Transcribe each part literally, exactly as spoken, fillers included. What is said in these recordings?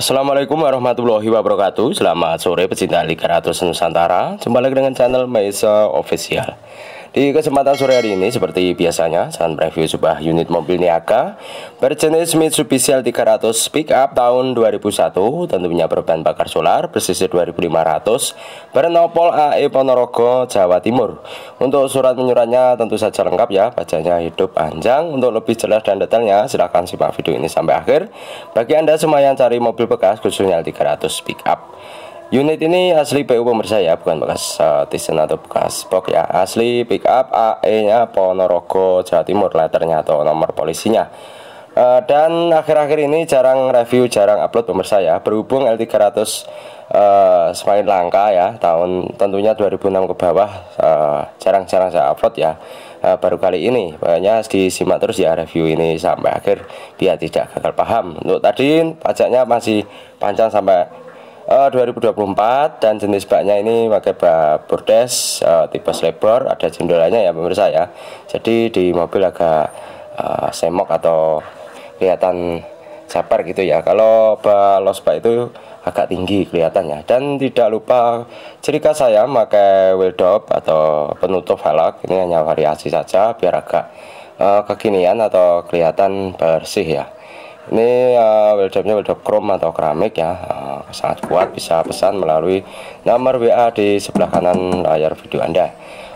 Assalamualaikum warahmatullahi wabarakatuh. Selamat sore pecinta Liga Ratus Nusantara. Jumpa lagi dengan channel Maisa Official. Di kesempatan sore hari ini seperti biasanya saya mereview sebuah unit mobil niaga berjenis Mitsubishi L tiga ratus pickup tahun dua ribu satu, tentunya berbahan bakar solar bersisir dua ribu lima ratus, bernopol A E Ponorogo, Jawa Timur. Untuk surat menyuratnya tentu saja lengkap ya, bajanya hidup panjang. Untuk lebih jelas dan detailnya silahkan simak video ini sampai akhir. Bagi Anda semua yang cari mobil bekas khususnya L tiga ratus pickup, unit ini asli P U pemirsa ya, bukan bekas uh, Tizen atau bekas box ya. Asli pickup, A E nya Ponorogo, Jawa Timur, letternya atau nomor polisinya. uh, Dan akhir-akhir ini jarang review, jarang upload pemirsa ya, berhubung L tiga ratus uh, semakin langka ya. Tahun tentunya dua ribu enam ke bawah jarang-jarang uh, saya upload ya. uh, Baru kali ini, pokoknya disimak terus ya review ini sampai akhir biar tidak gagal paham. Untuk tadi pajaknya masih panjang sampai Uh, dua ribu dua puluh empat, dan jenis baknya ini pakai bak bordes uh, tipe slebor, ada jendelannya ya pemirsa ya. Jadi di mobil agak uh, semok atau kelihatan caper gitu ya. Kalau bak losbak itu agak tinggi kelihatannya. Dan tidak lupa ciri khas saya pakai wheel dop atau penutup velg. Ini hanya variasi saja biar agak uh, kekinian atau kelihatan bersih ya. Ini uh, wheel dopnya wheel dop chrome atau keramik ya, uh, sangat kuat. Bisa pesan melalui nomor W A di sebelah kanan layar video Anda.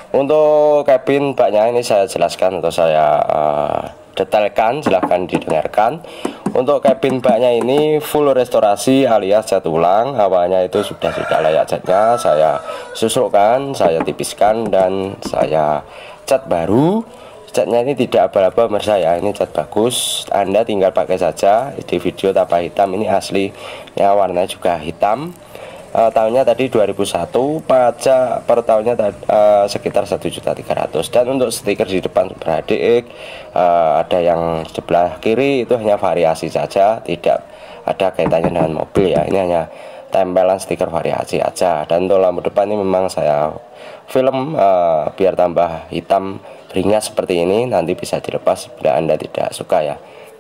Untuk kabin baknya ini saya jelaskan atau saya uh, detailkan, silahkan didengarkan. Untuk kabin baknya ini full restorasi alias cat ulang. Awalnya itu sudah tidak layak catnya, saya susukkan, saya tipiskan, dan saya cat baru. Catnya ini tidak abal-abal pemirsa ya, ini cat bagus, Anda tinggal pakai saja. Di video tambah hitam, ini asli ya, warnanya juga hitam. uh, tahunnya tadi dua ribu satu, pajak per tahunnya uh, sekitar satu juta tiga ratus ribu. Dan untuk stiker di depan Super H D X, uh, ada yang sebelah kiri itu hanya variasi saja, tidak ada kaitannya dengan mobil ya. Ini hanya tempelan stiker variasi aja. Dan untuk lampu depan ini memang saya film uh, biar tambah hitam beringas seperti ini, nanti bisa dilepas bila Anda tidak suka ya.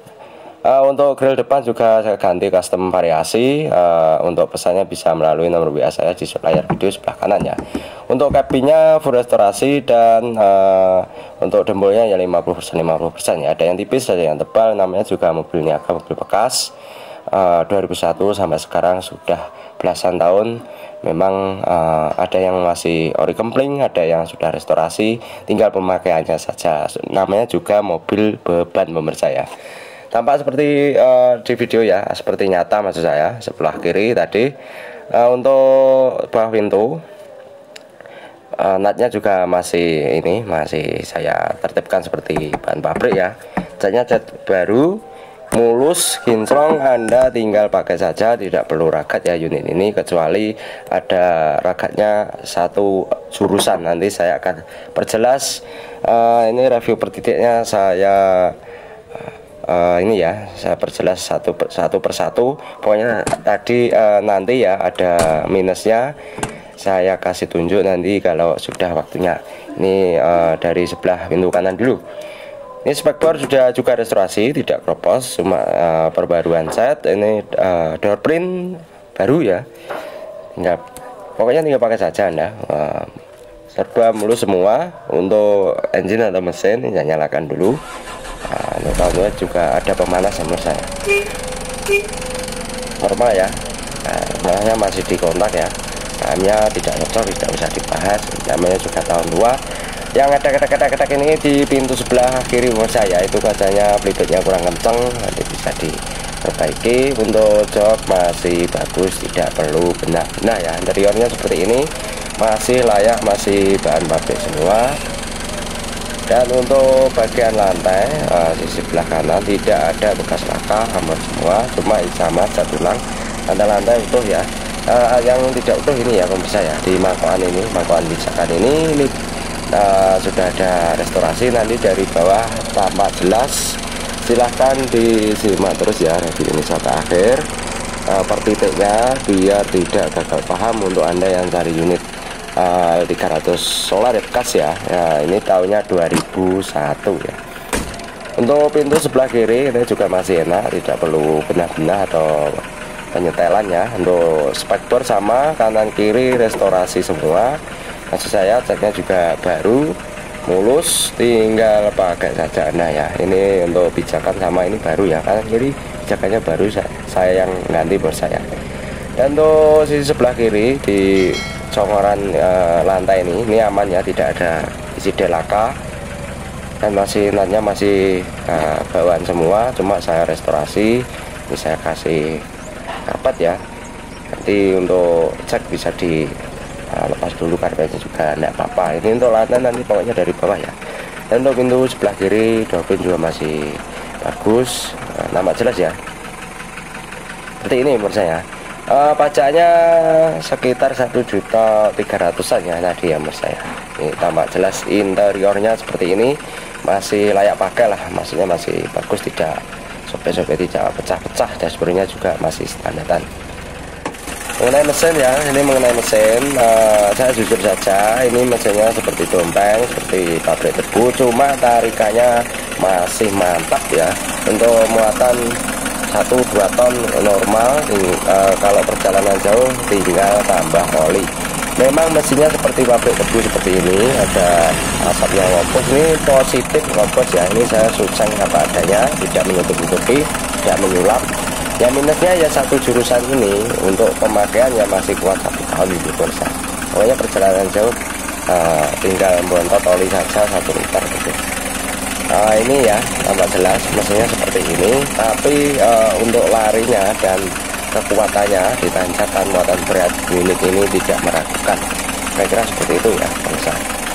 Uh, untuk grill depan juga saya ganti custom variasi. Uh, untuk pesannya bisa melalui nomor W A saya di layar video sebelah kanan ya. Untuk kabinnya full restorasi, dan uh, untuk dembolnya ya lima puluh persen lima puluh persen ya. Ada yang tipis, ada yang tebal. Namanya juga mobil niaga, mobil bekas. uh, dua ribu satu sampai sekarang sudah belasan tahun. Memang uh, ada yang masih ori kempling, ada yang sudah restorasi, tinggal pemakaiannya saja. Namanya juga mobil beban pemirsa ya. Tampak seperti uh, di video ya, seperti nyata maksud saya. Sebelah kiri tadi. uh, Untuk bawah pintu, uh, natnya juga masih ini masih saya tertipkan seperti bahan pabrik ya. Catnya cat baru, mulus, kinclong, Anda tinggal pakai saja, tidak perlu ragat ya unit ini, kecuali ada ragatnya satu jurusan. Nanti saya akan perjelas. Uh, ini review per titiknya saya uh, ini ya, saya perjelas satu per, satu persatu. Pokoknya tadi uh, nanti ya ada minusnya, saya kasih tunjuk nanti kalau sudah waktunya. Ini uh, dari sebelah pintu kanan dulu. Ini spektor sudah juga restorasi, tidak kropos, cuma uh, perbaruan set. Ini uh, door print baru ya. Tinggal, pokoknya tinggal pakai saja Anda. Uh, serba mulus semua. Untuk engine atau mesin ini saya nyalakan dulu. Uh, untuk tahunnya juga ada pemanas menurut saya. Normal ya. Nah, masih di kontak ya. Ramnya tidak cocok, tidak bisa dibahas. Namanya juga tahun dua. Yang ada ketak-ketak ini di pintu sebelah kiri menurut saya, itu kacanya pelipetnya kurang kenceng, nanti bisa diperbaiki. Untuk jok masih bagus, tidak perlu benar-benar ya. Interiornya seperti ini, masih layak, masih bahan pabrik semua. Dan untuk bagian lantai uh, di sebelah kanan tidak ada bekas laka, aman semua, cuma sama cat ulang. Lantai-lantai utuh ya. Uh, yang tidak utuh ini ya pemirsa ya, di mangkokan ini, mangkokan pijakan ini, ini Uh, sudah ada restorasi. Nanti dari bawah tampak jelas, silahkan disimak terus ya review ini sampai akhir uh, per titiknya biar tidak gagal paham. Untuk Anda yang cari unit uh, tiga ratus solar ya, bekas ya, ya ini tahunnya dua ribu satu ya. Untuk pintu sebelah kiri ini juga masih enak, tidak perlu benar-benar atau penyetelannya. Untuk spektor sama, kanan kiri restorasi semua. Maksud saya catnya juga baru, mulus, tinggal pakai saja. Nah ya, ini untuk pijakan sama ini baru ya, kanan kiri pijakannya baru, saya yang ganti bos saya. Dan untuk sisi sebelah kiri di congkoran e, lantai ini, ini aman ya, tidak ada isi delaka. Dan masih natnya masih uh, bawaan semua, cuma saya restorasi. Ini saya kasih karpet ya, nanti untuk cat bisa di uh, lepas dulu karpetnya juga tidak apa-apa. Ini untuk lantai nanti pokoknya dari bawah ya. Dan untuk pintu sebelah kiri double juga masih bagus, uh, nampak jelas ya, seperti ini menurut saya. Uh, pajaknya sekitar satu juta tiga ratusan ya tadi ya menurut saya. Ini tampak jelas, interiornya seperti ini, masih layak pakai lah, maksudnya masih bagus, tidak sobek-sobek, tidak pecah-pecah, dashboardnya juga masih standaran. Mengenai mesin ya, ini mengenai mesin, uh, saya jujur saja, ini mesinnya seperti dompeng, seperti pabrik tebu, cuma tarikannya masih mantap ya. Untuk muatan satu dua ton normal, uh, kalau perjalanan jauh tinggal tambah oli. Memang mesinnya seperti pabrik tebu seperti ini, ada asapnya ngopos. Ini positif ngopos ya, ini saya suceng apa adanya, tidak menutup-nutupi, tidak menyulap. Yang minusnya ya satu jurusan ini, untuk pemakaian ya masih kuat satu tahun gitu persen. Pokoknya perjalanan jauh uh, tinggal bontot oli saja satu liter gitu. Nah ini ya, tambah jelas mesinnya seperti ini, tapi uh, untuk larinya dan kekuatannya ditanjakan muatan berat unit ini tidak meragukan. Kira-kira seperti itu ya pemirsa.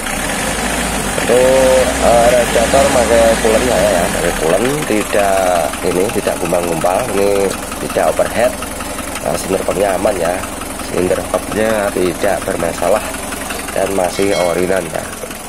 Untuk uh, radiator pakai coolant ya, ya pakai coolant, tidak ini tidak gumpal-gumpal, ini tidak overhead. Nah, silinder kopnya aman ya, silinder kopnya tidak bermasalah dan masih orinan ya.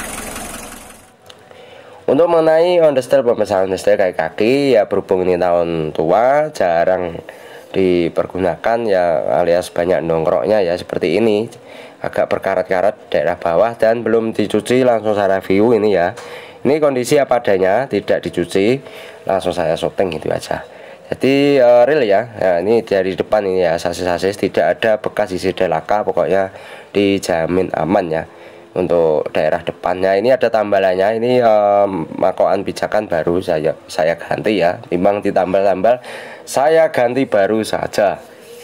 Untuk mengenai understyle, pemasangan understyle kayak kaki ya, berhubung ini tahun tua, jarang dipergunakan ya, alias banyak nongkroknya ya seperti ini, agak berkarat-karat daerah bawah dan belum dicuci, langsung saya review ini ya. Ini kondisi apa adanya, tidak dicuci, langsung saya syuting gitu aja. Jadi uh, real ya. Nah, ini dari depan ini ya, sasis-sasis tidak ada bekas isi delaka, pokoknya dijamin aman ya. Untuk daerah depannya ini ada tambalannya, ini um, makoan pijakan baru saya saya ganti ya, timbang ditambal-tambal saya ganti baru saja,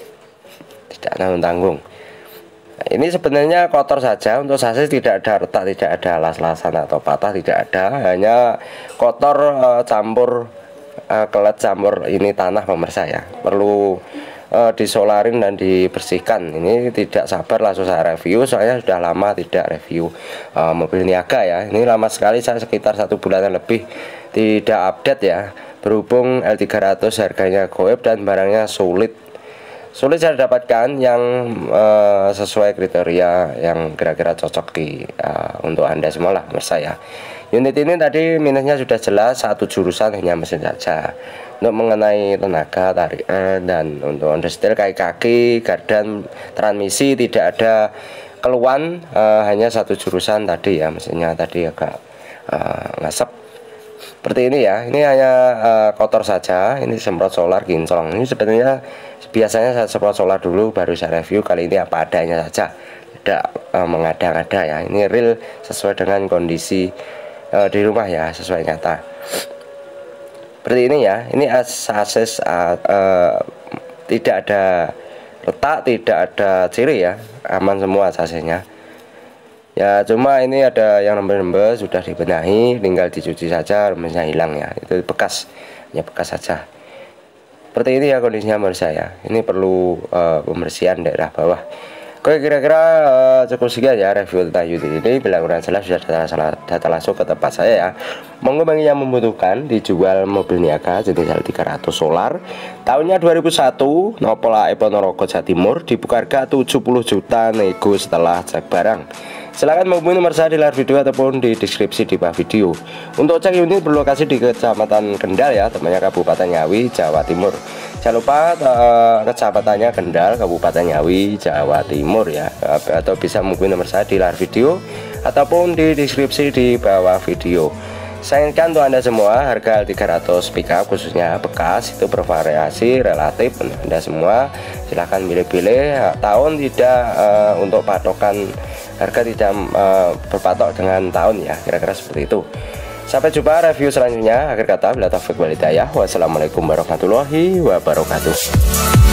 tidak tanggung-tanggung. Nah, ini sebenarnya kotor saja, untuk sasis tidak ada retak, tidak ada las-lasan atau patah, tidak ada, hanya kotor uh, campur uh, kelet campur ini tanah pemirsa ya, perlu Uh, disolarin dan dibersihkan. Ini tidak sabar langsung saya review, soalnya sudah lama tidak review uh, mobil niaga ya. Ini lama sekali, saya sekitar satu bulanan lebih tidak update ya, berhubung L tiga ratus harganya goib dan barangnya sulit sulit saya dapatkan yang uh, sesuai kriteria yang kira-kira cocok di uh, untuk Anda semua lah menurut saya. Unit ini tadi minusnya sudah jelas, satu jurusan hanya mesin saja. Untuk mengenai tenaga tarikan dan untuk understyle kayak kaki, gardan, transmisi tidak ada keluhan, uh, hanya satu jurusan tadi ya, mesinnya tadi agak uh, ngasep seperti ini ya. Ini hanya uh, kotor saja, ini semprot solar kinclong. Ini sebenarnya biasanya saya semprot solar dulu baru saya review, kali ini apa adanya saja, tidak uh, mengada-ngada ya. Ini real sesuai dengan kondisi uh, di rumah ya, sesuai nyata. Seperti ini ya, ini akses uh, uh, tidak ada retak, tidak ada ciri ya, aman semua aksesnya. Ya cuma ini ada yang rembes-rembes sudah dibenahi, tinggal dicuci saja, rembesnya hilang ya, itu bekas, hanya bekas saja. Seperti ini ya kondisinya menurut saya. Ini perlu uh, pembersihan daerah bawah. Oke, kira-kira uh, cukup sekian ya review tentang unit ini. Bila kurang jelas sudah data, data langsung ke tempat saya ya. Monggo bagi yang membutuhkan, dijual mobil niaga jenis L tiga ratus solar tahunnya dua ribu satu, Nopola Ponorogo Jawa Timur, dibuka harga tujuh puluh juta nego setelah cek barang. Silahkan menghubungi nomor saya di layar video ataupun di deskripsi di bawah video. Untuk cek unit berlokasi di Kecamatan Kendal ya, temannya Kabupaten Ngawi, Jawa Timur. Jangan lupa uh, kecamatannya Kendal, Kabupaten Ngawi, Jawa Timur ya. Atau bisa menghubungi nomor saya di layar video ataupun di deskripsi di bawah video. Saya ingatkan untuk Anda semua, harga L tiga ratus pickup khususnya bekas itu bervariasi relatif. Anda semua silahkan pilih-pilih. Tahun tidak uh, untuk patokan harga, tidak uh, berpatok dengan tahun ya, kira-kira seperti itu. Sampai jumpa review selanjutnya. Akhir kata, bila taufik wal hidayah. Wassalamualaikum warahmatullahi wabarakatuh.